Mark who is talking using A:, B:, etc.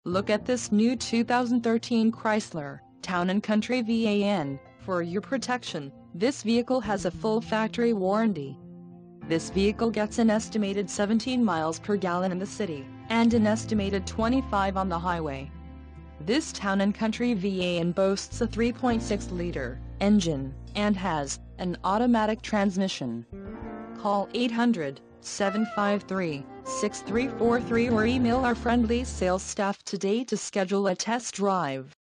A: Look at this new 2013 Chrysler Town & Country van. For your protection, this vehicle has a full factory warranty. This vehicle gets an estimated 17 miles per gallon in the city, and an estimated 25 on the highway. This Town & Country van boasts a 3.6-liter engine, and has an automatic transmission. Call 800-753-6343 or email our friendly sales staff today to schedule a test drive.